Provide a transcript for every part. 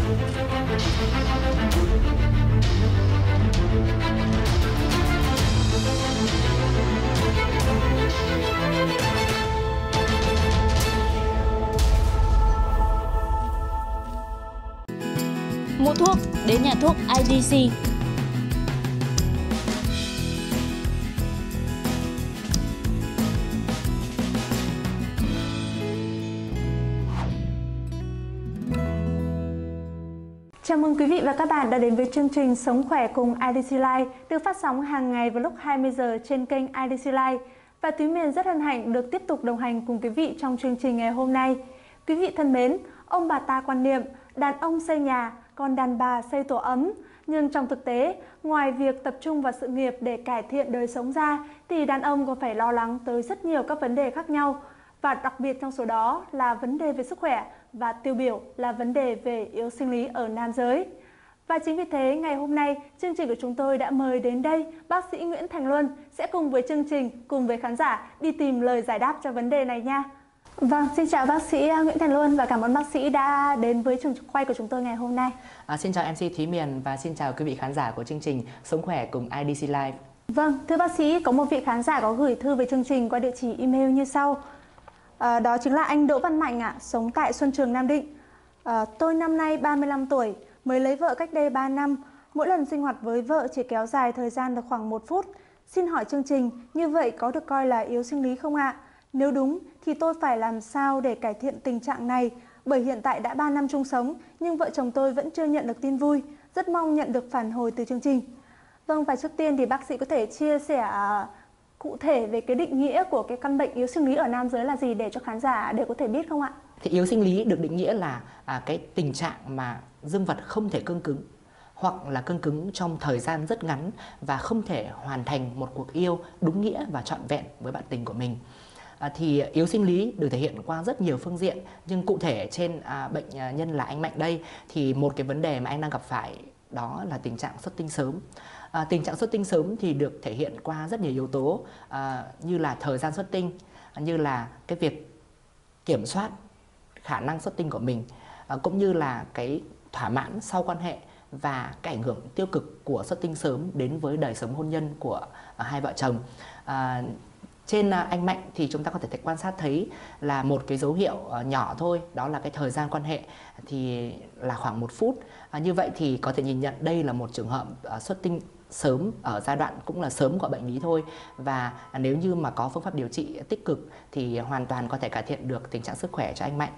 Mua thuốc đến nhà thuốc IDC. Chào mừng quý vị và các bạn đã đến với chương trình Sống khỏe cùng IDC Life được phát sóng hàng ngày vào lúc 20 giờ trên kênh IDC Life. Và Thúy Miền rất hân hạnh được tiếp tục đồng hành cùng quý vị trong chương trình ngày hôm nay. Quý vị thân mến, ông bà ta quan niệm đàn ông xây nhà, còn đàn bà xây tổ ấm. Nhưng trong thực tế, ngoài việc tập trung vào sự nghiệp để cải thiện đời sống ra, thì đàn ông còn phải lo lắng tới rất nhiều các vấn đề khác nhau. Và đặc biệt trong số đó là vấn đề về sức khỏe và tiêu biểu là vấn đề về yếu sinh lý ở nam giới. Và chính vì thế, ngày hôm nay, chương trình của chúng tôi đã mời đến đây bác sĩ Nguyễn Thành Luân sẽ cùng với chương trình, cùng với khán giả đi tìm lời giải đáp cho vấn đề này nha. Vâng, xin chào bác sĩ Nguyễn Thành Luân và cảm ơn bác sĩ đã đến với trường quay của chúng tôi ngày hôm nay. Xin chào MC Thúy Miền và xin chào quý vị khán giả của chương trình Sống khỏe cùng IDC Live. Vâng, thưa bác sĩ, có một vị khán giả có gửi thư về chương trình qua địa chỉ email như sau. Đó chính là anh Đỗ Văn Mạnh sống tại Xuân Trường, Nam Định. Tôi năm nay 35 tuổi, mới lấy vợ cách đây 3 năm. Mỗi lần sinh hoạt với vợ chỉ kéo dài thời gian được khoảng 1 phút. Xin hỏi chương trình, như vậy có được coi là yếu sinh lý không ạ? Nếu đúng thì tôi phải làm sao để cải thiện tình trạng này? Bởi hiện tại đã 3 năm chung sống nhưng vợ chồng tôi vẫn chưa nhận được tin vui. Rất mong nhận được phản hồi từ chương trình. Vâng, và trước tiên thì bác sĩ có thể chia sẻ cụ thể về cái định nghĩa của cái căn bệnh yếu sinh lý ở nam giới là gì để cho khán giả đều có thể biết không ạ? Thì yếu sinh lý được định nghĩa là cái tình trạng mà dương vật không thể cương cứng hoặc là cương cứng trong thời gian rất ngắn và không thể hoàn thành một cuộc yêu đúng nghĩa và trọn vẹn với bạn tình của mình. Thì yếu sinh lý được thể hiện qua rất nhiều phương diện, nhưng cụ thể trên bệnh nhân là anh Mạnh đây thì một cái vấn đề mà anh đang gặp phải đó là tình trạng xuất tinh sớm. Tình trạng xuất tinh sớm thì được thể hiện qua rất nhiều yếu tố như là thời gian xuất tinh, như là cái việc kiểm soát khả năng xuất tinh của mình, cũng như là cái thỏa mãn sau quan hệ và cái ảnh hưởng tiêu cực của xuất tinh sớm đến với đời sống hôn nhân của hai vợ chồng. Trên anh Mạnh thì chúng ta có thể quan sát thấy là một cái dấu hiệu nhỏ thôi, đó là cái thời gian quan hệ thì là khoảng 1 phút. Như vậy thì có thể nhìn nhận đây là một trường hợp xuất tinh sớm ở giai đoạn cũng là sớm của bệnh lý thôi. Và nếu như mà có phương pháp điều trị tích cực thì hoàn toàn có thể cải thiện được tình trạng sức khỏe cho anh Mạnh.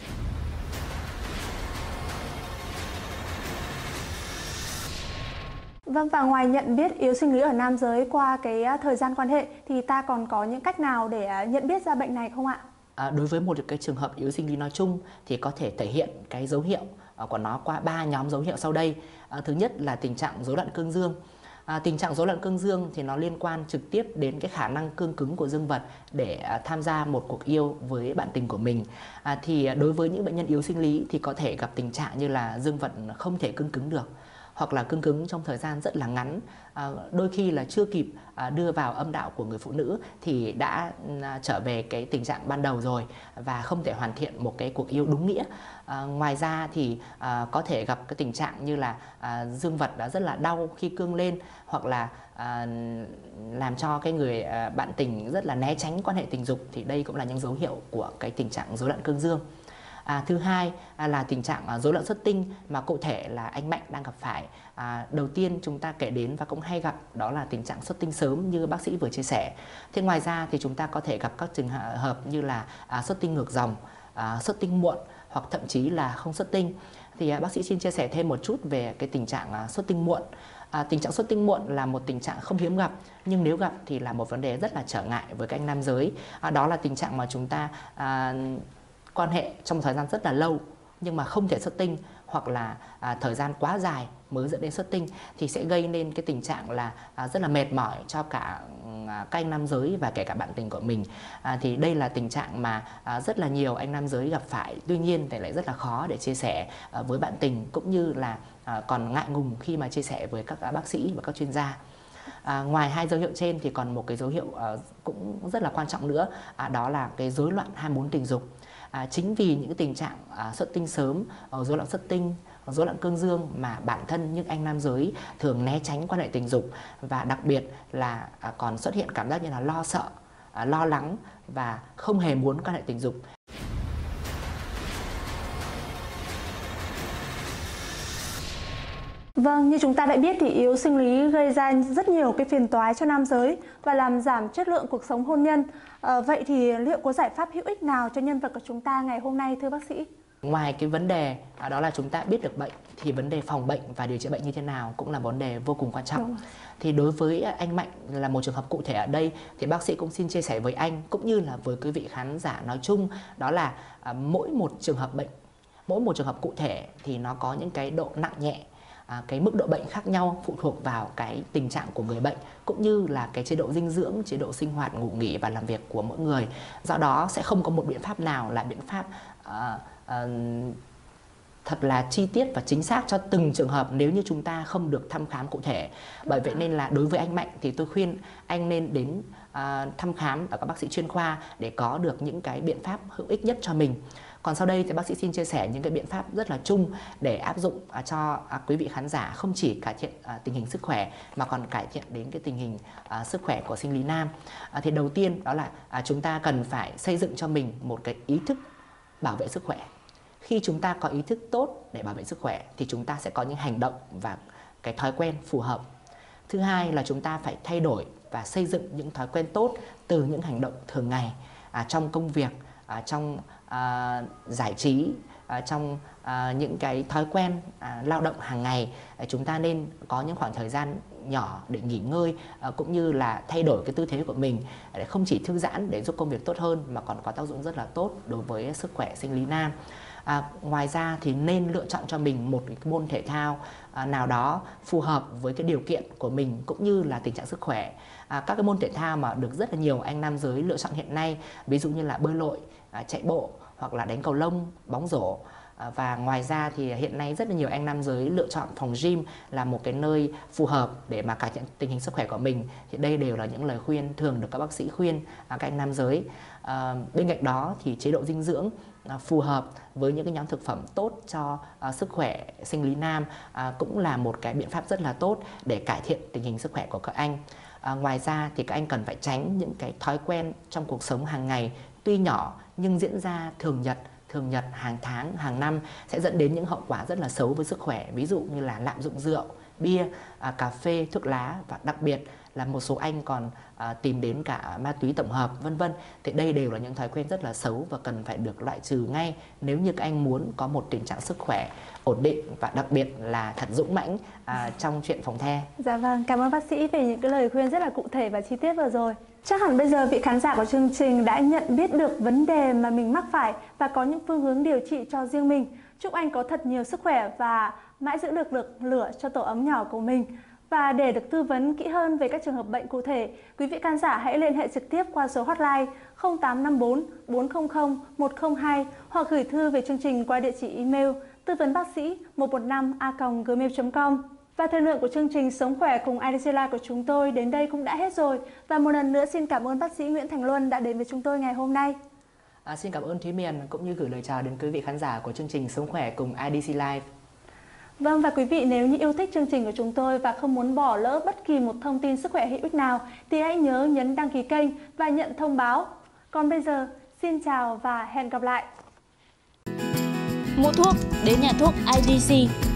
Vâng, và ngoài nhận biết yếu sinh lý ở nam giới qua cái thời gian quan hệ thì ta còn có những cách nào để nhận biết ra bệnh này không ạ? Đối với một cái trường hợp yếu sinh lý nói chung thì có thể thể hiện cái dấu hiệu của nó qua 3 nhóm dấu hiệu sau đây. Thứ nhất là tình trạng rối loạn cương dương. Tình trạng rối loạn cương dương thì nó liên quan trực tiếp đến cái khả năng cương cứng của dương vật để tham gia một cuộc yêu với bạn tình của mình. Thì đối với những bệnh nhân yếu sinh lý thì có thể gặp tình trạng như là dương vật không thể cương cứng được, hoặc là cương cứng trong thời gian rất là ngắn, đôi khi là chưa kịp đưa vào âm đạo của người phụ nữ thì đã trở về cái tình trạng ban đầu rồi và không thể hoàn thiện một cái cuộc yêu đúng nghĩa. Ngoài ra thì có thể gặp cái tình trạng như là dương vật đã rất là đau khi cương lên, hoặc là làm cho cái người bạn tình rất là né tránh quan hệ tình dục, thì đây cũng là những dấu hiệu của cái tình trạng rối loạn cương dương. Thứ hai là tình trạng rối loạn xuất tinh mà cụ thể là anh Mạnh đang gặp phải. Đầu tiên chúng ta kể đến và cũng hay gặp đó là tình trạng xuất tinh sớm như bác sĩ vừa chia sẻ. Thế ngoài ra thì chúng ta có thể gặp các trường hợp như là xuất tinh ngược dòng, xuất tinh muộn hoặc thậm chí là không xuất tinh. Thì bác sĩ xin chia sẻ thêm một chút về cái tình trạng xuất tinh muộn. Tình trạng xuất tinh muộn là một tình trạng không hiếm gặp, nhưng nếu gặp thì là một vấn đề rất là trở ngại với các anh nam giới. Đó là tình trạng mà chúng ta quan hệ trong thời gian rất là lâu nhưng mà không thể xuất tinh, hoặc là thời gian quá dài mới dẫn đến xuất tinh, thì sẽ gây nên cái tình trạng là rất là mệt mỏi cho cả các anh nam giới và kể cả bạn tình của mình. Thì đây là tình trạng mà rất là nhiều anh nam giới gặp phải, tuy nhiên thì lại rất là khó để chia sẻ với bạn tình, cũng như là còn ngại ngùng khi mà chia sẻ với các bác sĩ và các chuyên gia. Ngoài hai dấu hiệu trên thì còn một cái dấu hiệu cũng rất là quan trọng nữa, đó là cái rối loạn ham muốn tình dục. Chính vì những cái tình trạng xuất tinh sớm, rối loạn xuất tinh, rối loạn cương dương mà bản thân những anh nam giới thường né tránh quan hệ tình dục, và đặc biệt là còn xuất hiện cảm giác như là lo sợ, lo lắng và không hề muốn quan hệ tình dục. Vâng, như chúng ta đã biết thì yếu sinh lý gây ra rất nhiều cái phiền toái cho nam giới và làm giảm chất lượng cuộc sống hôn nhân. Vậy thì liệu có giải pháp hữu ích nào cho nhân vật của chúng ta ngày hôm nay thưa bác sĩ? Ngoài cái vấn đề đó là chúng ta biết được bệnh, thì vấn đề phòng bệnh và điều trị bệnh như thế nào cũng là vấn đề vô cùng quan trọng. Thì đối với anh Mạnh là một trường hợp cụ thể ở đây, thì bác sĩ cũng xin chia sẻ với anh cũng như là với quý vị khán giả nói chung, đó là mỗi một trường hợp bệnh, mỗi một trường hợp cụ thể thì nó có những cái độ nặng nhẹ, cái mức độ bệnh khác nhau, phụ thuộc vào cái tình trạng của người bệnh cũng như là cái chế độ dinh dưỡng, chế độ sinh hoạt, ngủ nghỉ và làm việc của mỗi người. Do đó sẽ không có một biện pháp nào là biện pháp thật là chi tiết và chính xác cho từng trường hợp nếu như chúng ta không được thăm khám cụ thể. Bởi vậy nên là đối với anh Mạnh thì tôi khuyên anh nên đến thăm khám ở các bác sĩ chuyên khoa để có được những cái biện pháp hữu ích nhất cho mình. Còn sau đây thì bác sĩ xin chia sẻ những cái biện pháp rất là chung để áp dụng cho quý vị khán giả, không chỉ cải thiện tình hình sức khỏe mà còn cải thiện đến cái tình hình sức khỏe của sinh lý nam. Thì đầu tiên đó là chúng ta cần phải xây dựng cho mình một cái ý thức bảo vệ sức khỏe. Khi chúng ta có ý thức tốt để bảo vệ sức khỏe thì chúng ta sẽ có những hành động và cái thói quen phù hợp. Thứ hai là chúng ta phải thay đổi và xây dựng những thói quen tốt từ những hành động thường ngày, trong công việc, trong giải trí, trong những cái thói quen lao động hàng ngày. Chúng ta nên có những khoảng thời gian nhỏ để nghỉ ngơi, cũng như là thay đổi cái tư thế của mình để không chỉ thư giãn để giúp công việc tốt hơn mà còn có tác dụng rất là tốt đối với sức khỏe sinh lý nam. Ngoài ra thì nên lựa chọn cho mình một cái môn thể thao nào đó phù hợp với cái điều kiện của mình cũng như là tình trạng sức khỏe. Các cái môn thể thao mà được rất là nhiều anh nam giới lựa chọn hiện nay, ví dụ như là bơi lội, chạy bộ hoặc là đánh cầu lông, bóng rổ. Và ngoài ra thì hiện nay rất là nhiều anh nam giới lựa chọn phòng gym là một cái nơi phù hợp để mà cải thiện tình hình sức khỏe của mình. Thì đây đều là những lời khuyên thường được các bác sĩ khuyên các anh nam giới. Bên cạnh đó thì chế độ dinh dưỡng phù hợp với những cái nhóm thực phẩm tốt cho sức khỏe sinh lý nam cũng là một cái biện pháp rất là tốt để cải thiện tình hình sức khỏe của các anh. Ngoài ra thì các anh cần phải tránh những cái thói quen trong cuộc sống hàng ngày tuy nhỏ nhưng diễn ra thường nhật, hàng tháng, hàng năm sẽ dẫn đến những hậu quả rất là xấu với sức khỏe, ví dụ như là lạm dụng rượu, bia, cà phê, thuốc lá và đặc biệt là một số anh còn tìm đến cả ma túy tổng hợp vân vân. Thì đây đều là những thói quen rất là xấu và cần phải được loại trừ ngay nếu như các anh muốn có một tình trạng sức khỏe ổn định và đặc biệt là thật dũng mãnh trong chuyện phòng the. Dạ vâng, cảm ơn bác sĩ về những cái lời khuyên rất là cụ thể và chi tiết vừa rồi. Chắc hẳn bây giờ vị khán giả của chương trình đã nhận biết được vấn đề mà mình mắc phải và có những phương hướng điều trị cho riêng mình. Chúc anh có thật nhiều sức khỏe và mãi giữ được lửa cho tổ ấm nhỏ của mình. Và để được tư vấn kỹ hơn về các trường hợp bệnh cụ thể, quý vị khán giả hãy liên hệ trực tiếp qua số hotline 0854 400 102 hoặc gửi thư về chương trình qua địa chỉ email tư vấn bác sĩ 115a@gmail.com. Và thời lượng của chương trình Sống khỏe cùng IDC Life của chúng tôi đến đây cũng đã hết rồi. Và một lần nữa xin cảm ơn bác sĩ Nguyễn Thành Luân đã đến với chúng tôi ngày hôm nay. Xin cảm ơn Thúy Miền cũng như gửi lời chào đến quý vị khán giả của chương trình Sống khỏe cùng IDC Life. Vâng, và quý vị nếu như yêu thích chương trình của chúng tôi và không muốn bỏ lỡ bất kỳ một thông tin sức khỏe hữu ích nào thì hãy nhớ nhấn đăng ký kênh và nhận thông báo. Còn bây giờ, xin chào và hẹn gặp lại. Mua thuốc đến nhà thuốc IDC.